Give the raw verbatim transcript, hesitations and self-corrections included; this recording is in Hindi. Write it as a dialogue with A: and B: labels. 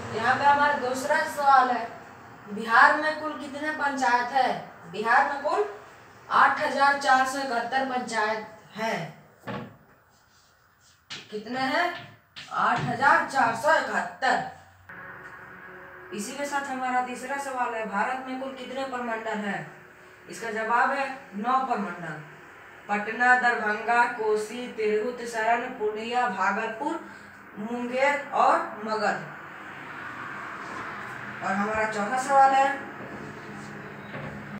A: यहाँ पे हमारा दूसरा सवाल है, बिहार में कुल कितने पंचायत है? बिहार में कुल आठ हजार चार सौ इकहत्तर पंचायत है। कितने हैं? आठ हजार चार सौ इकहत्तर। इसी के साथ हमारा तीसरा सवाल है, भारत में कुल कितने प्रमंडल है? इसका जवाब है नौ प्रमंडल। पटना, दरभंगा, कोसी, तिरहुत, सरण, पूर्णिया, भागलपुर, मुंगेर और मगध। और हमारा चौथा सवाल है,